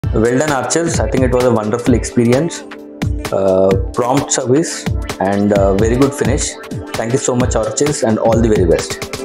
Well done, Archers. I think it was a wonderful experience, prompt service, and very good finish. Thank you so much, Orchis, and all the very best.